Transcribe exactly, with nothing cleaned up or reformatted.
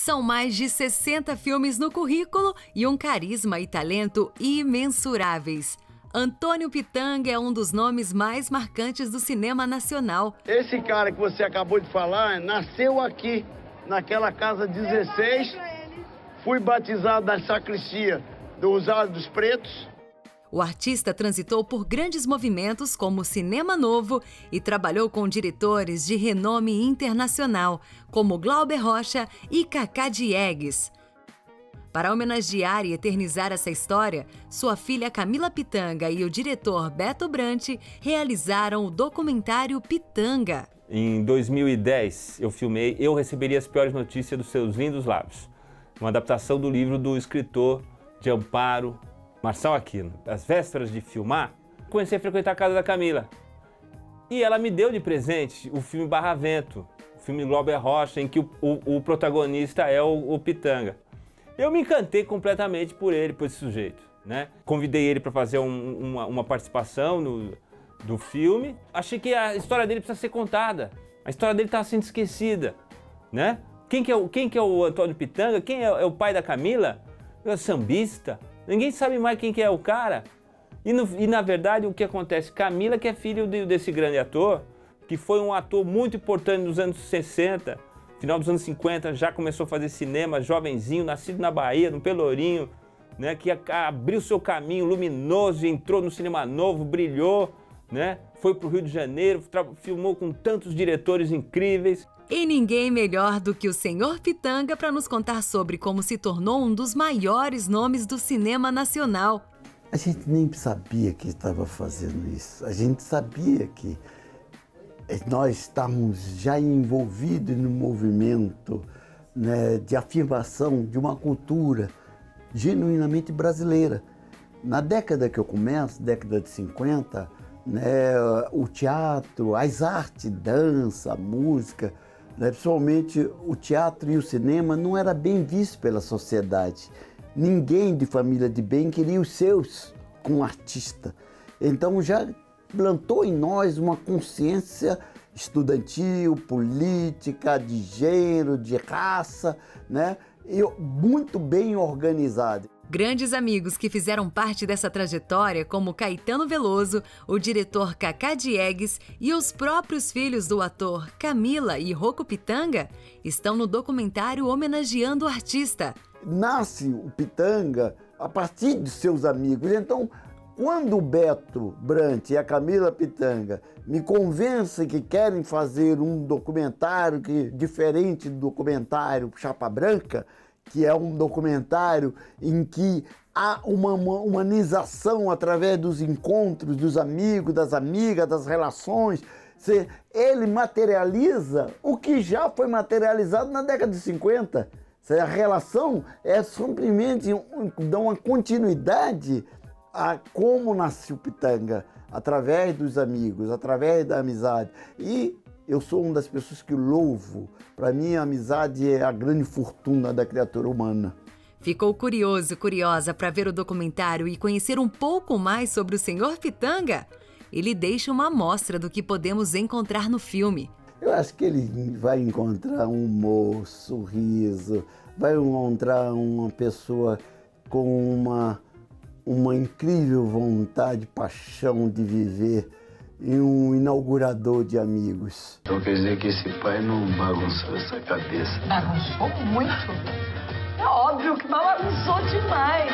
São mais de sessenta filmes no currículo e um carisma e talento imensuráveis. Antônio Pitanga é um dos nomes mais marcantes do cinema nacional. Esse cara que você acabou de falar nasceu aqui, naquela casa dezesseis. Fui batizado na sacristia do Rosário dos Pretos. O artista transitou por grandes movimentos como o Cinema Novo e trabalhou com diretores de renome internacional, como Glauber Rocha e Cacá Diegues. Para homenagear e eternizar essa história, sua filha Camila Pitanga e o diretor Beto Brant realizaram o documentário Pitanga. Em dois mil e dez, eu filmei Eu Receberia as Piores Notícias dos Seus Lindos Lábios, uma adaptação do livro do escritor de Amparo, Marçal Aquino. Às vésperas de filmar, comecei a frequentar a casa da Camila. E ela me deu de presente o filme Barravento, o filme Glauber Rocha, em que o, o, o protagonista é o, o Pitanga. Eu me encantei completamente por ele, por esse sujeito, né? Convidei ele para fazer um, uma, uma participação no, do filme. Achei que a história dele precisa ser contada. A história dele estava sendo esquecida, né? Quem que é o, quem que é o Antônio Pitanga? Quem é, é o pai da Camila? É sambista. Ninguém sabe mais quem que é o cara. E, no, e na verdade o que acontece? Camila, que é filho de, desse grande ator, que foi um ator muito importante nos anos sessenta, final dos anos cinquenta, já começou a fazer cinema, jovenzinho, nascido na Bahia, no Pelourinho, né, que a, a, abriu seu caminho luminoso, entrou no Cinema Novo, brilhou, né, foi para o Rio de Janeiro, filmou com tantos diretores incríveis. E ninguém melhor do que o senhor Pitanga para nos contar sobre como se tornou um dos maiores nomes do cinema nacional. A gente nem sabia que estava fazendo isso. A gente sabia que nós estávamos já envolvidos no movimento, né, de afirmação de uma cultura genuinamente brasileira. Na década que eu começo, década de cinquenta, né, o teatro, as artes, dança, música, né, principalmente o teatro e o cinema, não era bem visto pela sociedade. Ninguém de família de bem queria os seus como artista. Então já plantou em nós uma consciência estudantil, política, de gênero, de raça, né, e muito bem organizada. Grandes amigos que fizeram parte dessa trajetória, como Caetano Veloso, o diretor Cacá Diegues e os próprios filhos do ator Camila e Rocco Pitanga, estão no documentário homenageando o artista. Nasce o Pitanga a partir de seus amigos. Então, quando o Beto Brant e a Camila Pitanga me convencem que querem fazer um documentário que, diferente do documentário Chapa Branca, que é um documentário em que há uma humanização através dos encontros dos amigos, das amigas, das relações. Ele materializa o que já foi materializado na década de cinquenta. A relação é simplesmente dar uma continuidade a como nasceu o Pitanga, através dos amigos, através da amizade. E eu sou uma das pessoas que louvo. Para mim, a amizade é a grande fortuna da criatura humana. Ficou curioso, curiosa para ver o documentário e conhecer um pouco mais sobre o senhor Pitanga? Ele deixa uma amostra do que podemos encontrar no filme. Eu acho que ele vai encontrar um humor, sorriso, vai encontrar uma pessoa com uma, uma incrível vontade, paixão de viver, e um inaugurador de amigos. Então quer dizer que esse pai não bagunçou essa cabeça? Bagunçou muito? É óbvio que bagunçou demais.